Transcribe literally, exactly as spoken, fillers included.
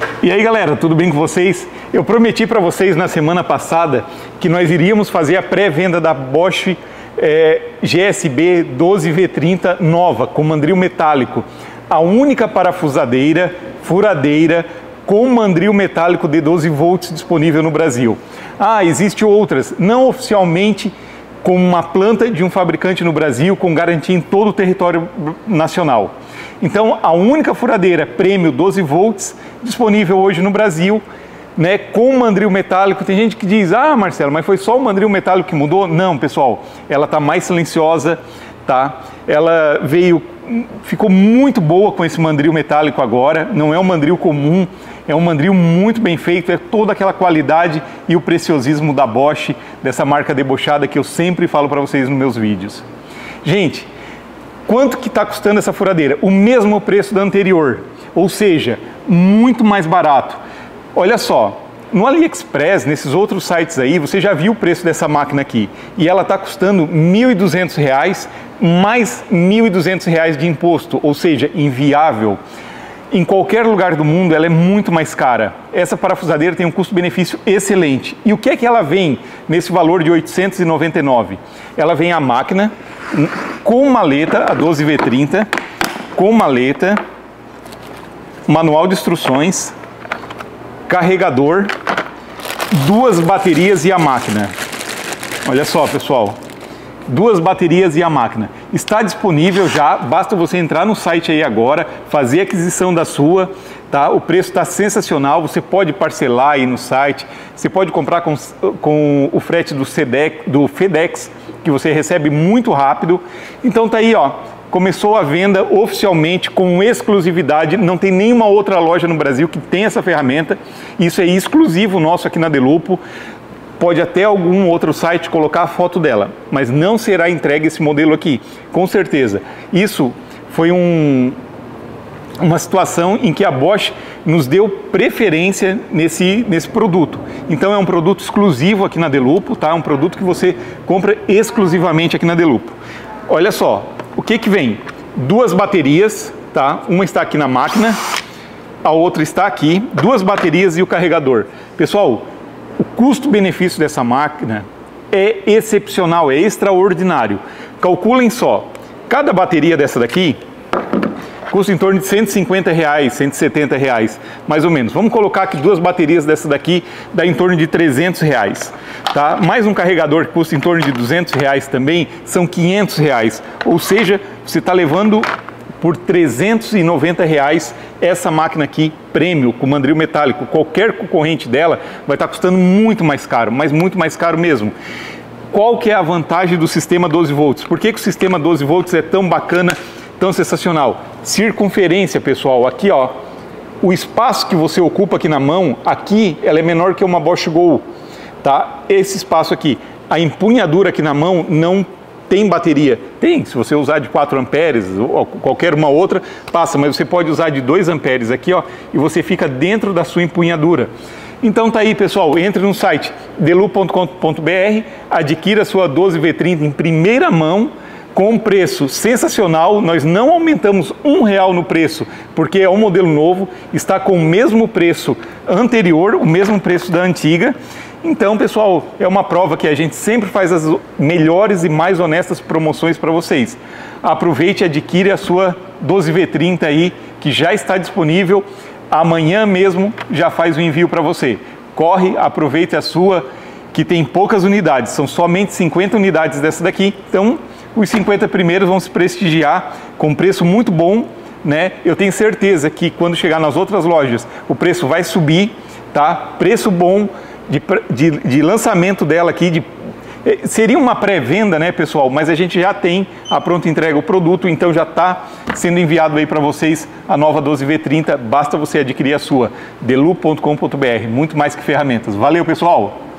E aí galera, tudo bem com vocês? Eu prometi para vocês na semana passada que nós iríamos fazer a pré-venda da Bosch é, G S B doze V trinta nova, com mandril metálico. A única parafusadeira, furadeira, com mandril metálico de doze volts disponível no Brasil. Ah, existem outras, não oficialmente com uma planta de um fabricante no Brasil, com garantia em todo o território nacional. Então, a única furadeira prêmio doze volts disponível hoje no Brasil, né, com mandril metálico. Tem gente que diz, ah, Marcelo, mas foi só o mandril metálico que mudou? Não, pessoal, ela está mais silenciosa, tá? Ela veio, ficou muito boa com esse mandril metálico agora, não é um mandril comum, é um mandril muito bem feito, é toda aquela qualidade e o preciosismo da Bosch, dessa marca debochada que eu sempre falo para vocês nos meus vídeos. Gente, quanto que está custando essa furadeira? O mesmo preço da anterior, ou seja, muito mais barato. Olha só, no AliExpress, nesses outros sites aí, você já viu o preço dessa máquina aqui. E ela está custando mil e duzentos reais, mais mil e duzentos reais de imposto, ou seja, inviável. Em qualquer lugar do mundo ela é muito mais cara. Essa parafusadeira tem um custo-benefício excelente. E o que é que ela vem nesse valor de oitocentos e noventa e nove reais? Ela vem a máquina com maleta, a doze V trinta, com maleta, manual de instruções, carregador, duas baterias e a máquina. Olha só, pessoal, duas baterias e a máquina. Está disponível já, basta você entrar no site aí agora, fazer a aquisição da sua, tá? O preço está sensacional, você pode parcelar aí no site, você pode comprar com, com o frete do, Sedex, do FedEx, que você recebe muito rápido. Então tá aí, ó, começou a venda oficialmente com exclusividade, não tem nenhuma outra loja no Brasil que tem essa ferramenta, isso é exclusivo nosso aqui na Delupo. Pode até algum outro site colocar a foto dela, mas não será entregue esse modelo aqui, com certeza. Isso foi um, uma situação em que a Bosch nos deu preferência nesse, nesse produto. Então é um produto exclusivo aqui na Delupo, tá? É um produto que você compra exclusivamente aqui na Delupo. Olha só, o que que vem? Duas baterias, tá? Uma está aqui na máquina, a outra está aqui, duas baterias e o carregador. Pessoal, o custo-benefício dessa máquina é excepcional, é extraordinário. Calculem só, cada bateria dessa daqui custa em torno de cento e cinquenta reais, cento e setenta reais, mais ou menos. Vamos colocar que duas baterias dessa daqui dá em torno de trezentos reais. Tá? Mais um carregador que custa em torno de duzentos reais também, são quinhentos reais. Ou seja, você está levando por trezentos e noventa reais essa máquina aqui, prêmio, com mandril metálico. Qualquer concorrente dela vai estar custando muito mais caro, mas muito mais caro mesmo. Qual que é a vantagem do sistema doze volts? Por que que o sistema doze volts é tão bacana, tão sensacional? Circunferência, pessoal, aqui ó, o espaço que você ocupa aqui na mão, aqui ela é menor que uma Bosch Go, tá? Esse espaço aqui, a empunhadura aqui na mão não tem bateria. Tem, se você usar de quatro amperes ou qualquer uma outra, passa, mas você pode usar de dois amperes aqui, ó, e você fica dentro da sua empunhadura. Então tá aí, pessoal, entre no site delupo ponto com ponto br, adquira a sua doze V trinta em primeira mão, com um preço sensacional. Nós não aumentamos um real no preço, porque é um modelo novo, está com o mesmo preço anterior, o mesmo preço da antiga. Então, pessoal, é uma prova que a gente sempre faz as melhores e mais honestas promoções para vocês. Aproveite e adquire a sua doze V trinta aí, que já está disponível. Amanhã mesmo já faz o envio para você. Corre, aproveite a sua, que tem poucas unidades, são somente cinquenta unidades dessa daqui. Então, os cinquenta primeiros vão se prestigiar com preço muito bom, né? Eu tenho certeza que quando chegar nas outras lojas, o preço vai subir, tá? Preço bom. De, de, de lançamento dela aqui, de, seria uma pré-venda, né, pessoal? Mas a gente já tem a pronta entrega, o produto, então já está sendo enviado aí para vocês a nova doze V trinta. Basta você adquirir a sua, delupo ponto com ponto br. Muito mais que ferramentas. Valeu, pessoal!